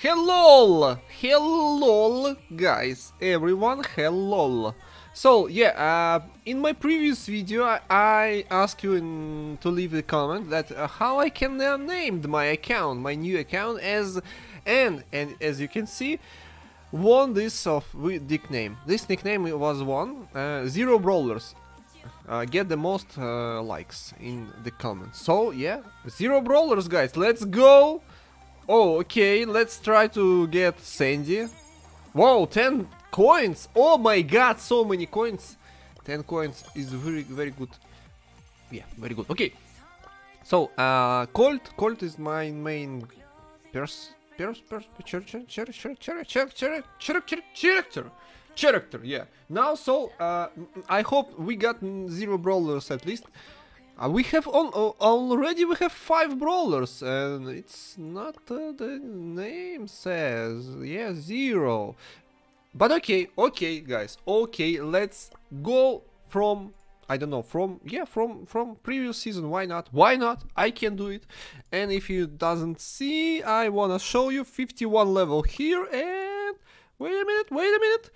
Hello! Hello, guys, everyone, hello. So, yeah, in my previous video, I asked you to leave a comment that how I can name my account, my new account, and as you can see, won this nickname. This nickname was won, Zero Brawlers. Get the most likes in the comments. So, yeah, Zero Brawlers, guys, let's go! Oh, okay, let's try to get Sandy. Wow, 10 coins! Oh my god, so many coins! 10 coins is very good. Yeah, very good. Okay. So, Colt is my main character, yeah. Now, so, I hope we got 0 brawlers at least. We have already we have 5 brawlers, and it's not the name says, yeah, 0. But okay, guys, okay, let's go from, I don't know, from previous season. Why not? Why not? I can do it. And if you doesn't see, I wanna show you 51 level here, and wait a minute.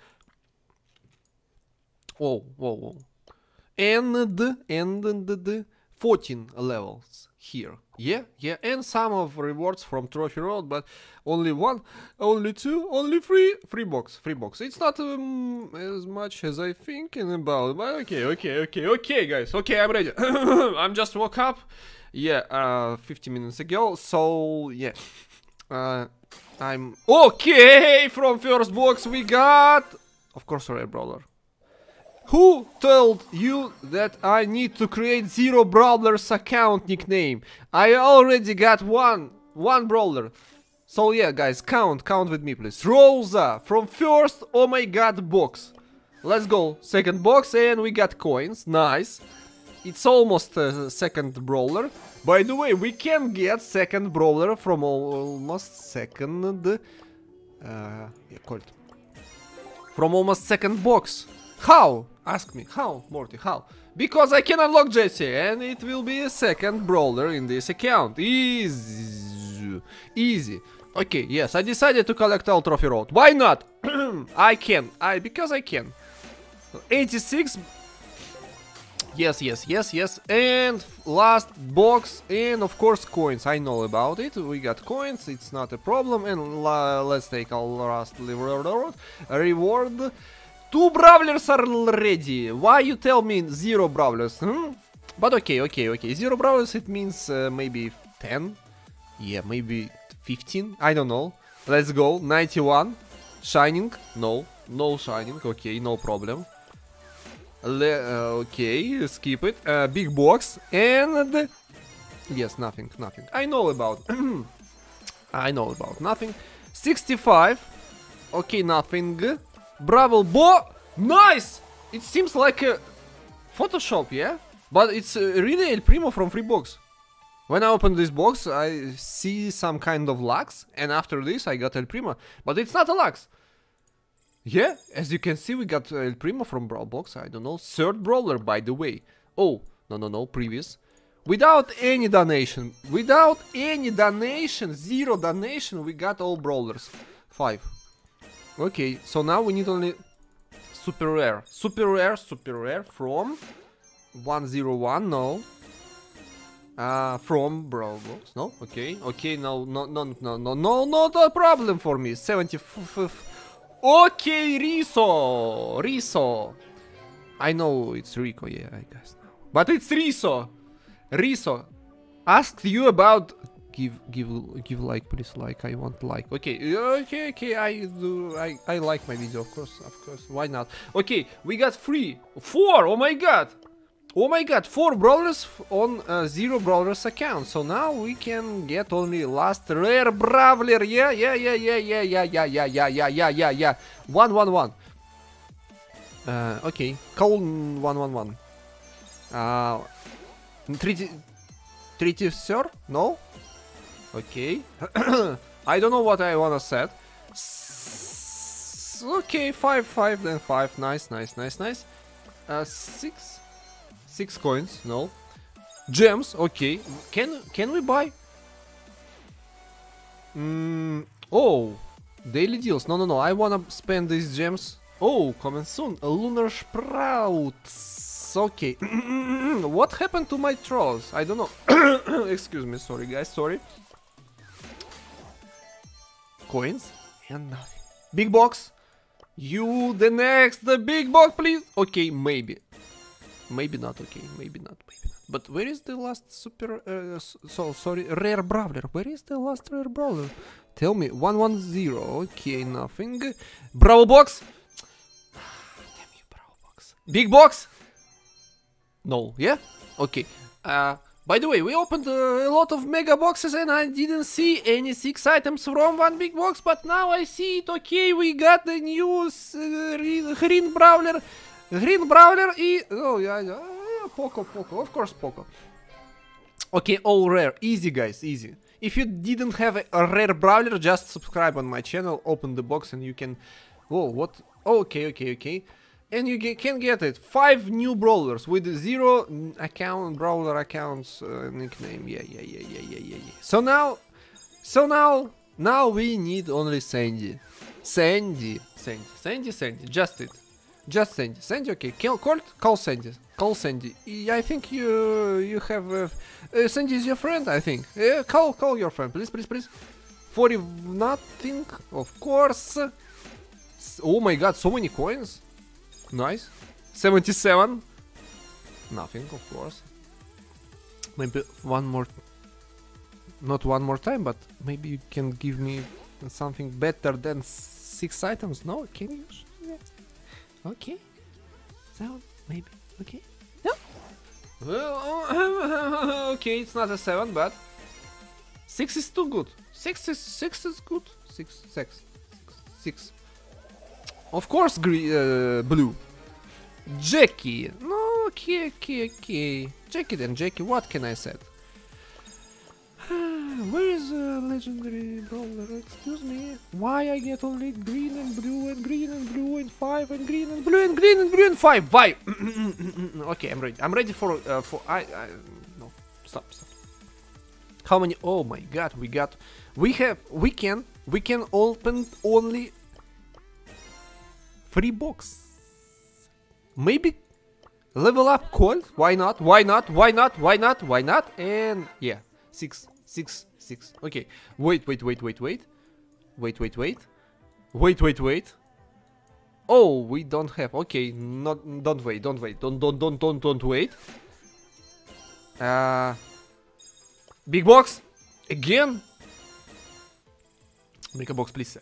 Oh, whoa. And the 14 levels here. Yeah, and some of rewards from Trophy Road, but only 1, only 2, only 3 free box. It's not as much as I thinking about, but okay, guys. Okay, I'm ready. I'm just woke up. Yeah, 50 minutes ago. So yeah, I'm okay. From first box we got, of course, a rare brawler. Who told you that I need to create 0 brawlers account nickname? I already got one brawler. So yeah, guys, count with me, please. Rosa from first, oh my god, box. Let's go, second box, and we got coins. Nice. It's almost a second brawler. By the way, we can get second brawler from almost second. Yeah, Colt. From almost second box. How? Ask me. How, Morty? How? Because I can unlock Jesse, and it will be a second brawler in this account. Easy. Okay, yes, I decided to collect all Trophy Road. Why not? I can. Because I can. 86. Yes. And last box, and of course coins. I know about it. We got coins. It's not a problem. And let's take our last reward. 2 brawlers are ready. Why you tell me 0 brawlers? But okay. 0 brawlers, it means maybe 10. Yeah, maybe 15. I don't know. Let's go. 91. Shining. No shining. Okay, no problem. Okay, skip it. Big box. And yes, nothing. I know about nothing. 65. Okay, nothing. Bravo, nice! It seems like a Photoshop, yeah? But it's really El Primo from free box. When I open this box, I see some kind of Lux, and after this I got El Primo. But it's not a Lux. Yeah, as you can see, we got El Primo from Brawl Box, I don't know. Third brawler, by the way. Oh, no, previous. Without any donation, 0 donation, we got all brawlers. 5. Okay, so now we need only super rare from 101, no. From Brawl Box, no. Okay, no, not a problem for me. 75. Okay, Riso. I know it's Rico, yeah, I guess now. But it's Riso asked you about. Give like, please, like. I want like. Okay. I like my video, of course. Why not? Okay, we got 4. Oh my god. 4 brawlers on 0 brawlers account. So now we can get only last rare brawler. Yeah. 111. Okay. Call 111. 30, sir? No. Okay. I don't know what I wanna set. Okay, 5, then 5. Nice. 6 coins. No. Gems. Okay. Can we buy? Oh, daily deals. No, no, no. I wanna spend these gems. Oh, coming soon. A lunar sprouts. Okay. What happened to my trolls? I don't know. Excuse me. Sorry, guys. Sorry. Coins and nothing. Big box. You the next. The big box, please. Okay, maybe. Maybe not. Okay, maybe not. Maybe not. But where is the last super? Sorry, rare brawler. Where is the last rare brawler? Tell me. 110. Okay, nothing. Bravo box. Damn you, bravo box. Big box. No. Yeah. Okay. By the way, we opened a lot of mega boxes and I didn't see any 6 items from one big box, but now I see it. Okay, we got the new green brawler. Green brawler и... Oh, yeah, Poco, of course Poco. Okay, all rare. Easy, guys, easy. If you didn't have a rare brawler, just subscribe on my channel, open the box and you can... Whoa, what? Oh, okay. And you can get it. 5 new brawlers with 0 brawler accounts nickname. Yeah. So now we need only Sandy. Sandy. Just it. Just Sandy. Sandy, okay. Call Sandy. Call Sandy. I think you have... Sandy is your friend, I think. Call your friend, please. 40 nothing, of course. Oh my god, so many coins. Nice. 77. Nothing, of course. Maybe one more... Not one more time, but maybe you can give me something better than 6 items. No? Can you? Okay. 7, maybe. Okay. No? Well, okay, it's not a 7, but 6 is too good. 6 is good. 6. Of course, blue. Jackie. No, okay. Jackie then, Jackie, what can I say? Where is legendary brawler? Excuse me. Why I get only green and blue and green and blue and 5 and green and blue and green and blue and 5? Why? Okay, I'm ready. I'm ready for no. Stop. How many? Oh my god, we can open only 3 box. Maybe level up Colt. Why not? And yeah, 6. Okay. Wait. Oh, we don't have. Okay, don't wait. Don't wait. Big box again. Make a box, please.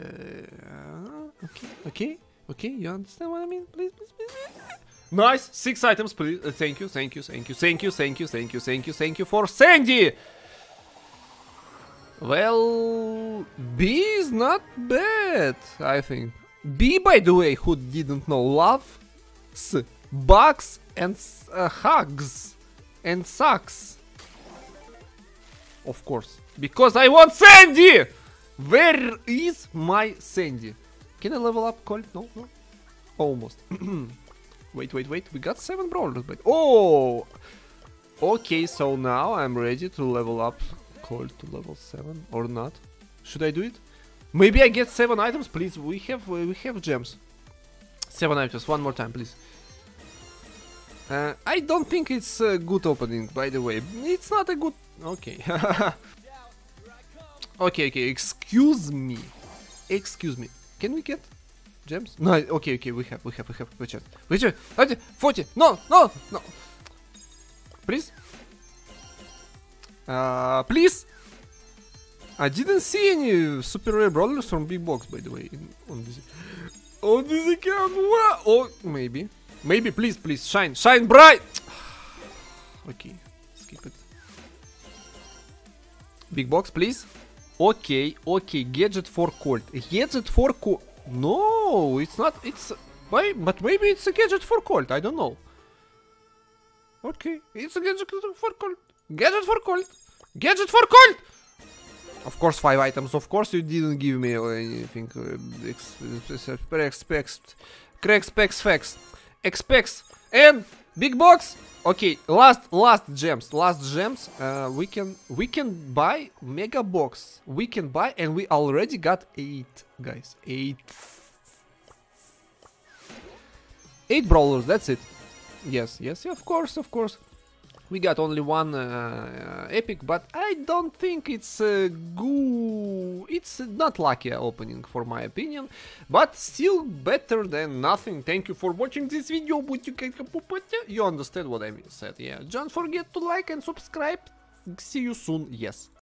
Okay. You understand what I mean? Please. Nice. 6 items, please. Thank you for Sandy. Well, B is not bad, I think. B, by the way, who didn't know, loves bugs and hugs and sucks. Of course, because I want Sandy. Where is my Sandy? Can I level up Colt? No. Almost. Wait. We got 7 brawlers, but oh. Okay, so now I'm ready to level up Colt to level 7 or not? Should I do it? Maybe I get 7 items, please. We have gems. 7 items. One more time, please. I don't think it's a good opening, by the way. It's not a good. Okay. Okay. Excuse me. Can we get gems? No. Okay. We have. Wait. 40. No. Please. Please. I didn't see any super rare brawlers from big box, by the way, on this account. Oh, maybe, please, shine bright. Okay, skip it. Big box, please. Okay, gadget for Colt. No, it's not. But maybe it's a gadget for Colt. I don't know. Okay, it's a gadget for Colt. Gadget for Colt. Of course, 5 items. Of course, you didn't give me anything. Expects and Big box. Okay, last gems. We can buy mega box. We can buy, and we already got 8, guys. 8 brawlers. That's it. Yes, of course. We got only one epic, but I don't think it's good. It's not lucky opening, for my opinion, but still better than nothing. Thank you for watching this video. You understand what I said, yeah. Don't forget to like and subscribe. See you soon. Yes.